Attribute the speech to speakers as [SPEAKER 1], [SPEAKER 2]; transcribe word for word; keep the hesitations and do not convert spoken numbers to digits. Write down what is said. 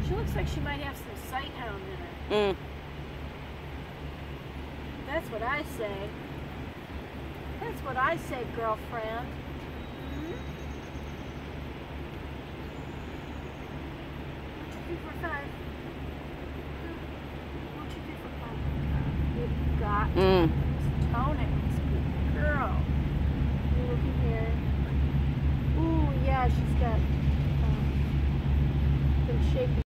[SPEAKER 1] She looks like she might have some sighthound in her.
[SPEAKER 2] Mm.
[SPEAKER 1] That's what I say. That's what I say, girlfriend. Mm-hmm. One, two, three, four, five. One, two, three, four, five. You've got
[SPEAKER 2] Mm.
[SPEAKER 1] toenails, good girl. You looking here? Ooh, yeah, she's got um, been shaking.